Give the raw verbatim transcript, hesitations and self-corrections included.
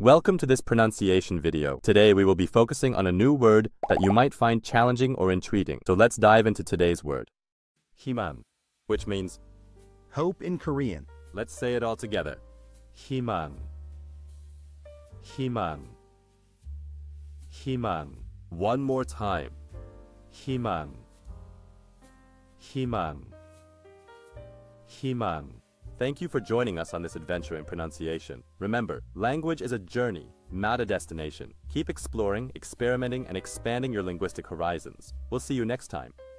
Welcome to this pronunciation video. Today we will be focusing on a new word that you might find challenging or intriguing. So let's dive into today's word. Huimang, which means hope in Korean. Let's say it all together. Huimang. Huimang. Huimang. One more time. Huimang. Huimang. Huimang. Thank you for joining us on this adventure in pronunciation. Remember, language is a journey, not a destination. Keep exploring, experimenting, and expanding your linguistic horizons. We'll see you next time.